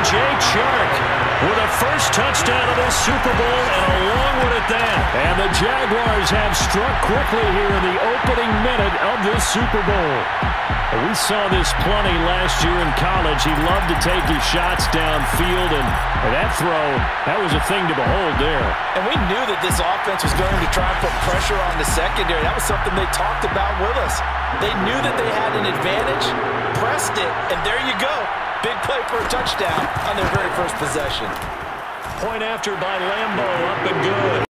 Jay Chark with a first touchdown of the Super Bowl, and a long one at that. And the Jaguars have struck quickly here in the opening minute of this Super Bowl. We saw this plenty last year in college. He loved to take his shots downfield, and that throw, that was a thing to behold there. And we knew that this offense was going to try and put pressure on the secondary. That was something they talked about with us. They knew that they had an advantage, pressed it, and there you go. Big play for a touchdown on their very first possession. Point after by Lambeau, up and good.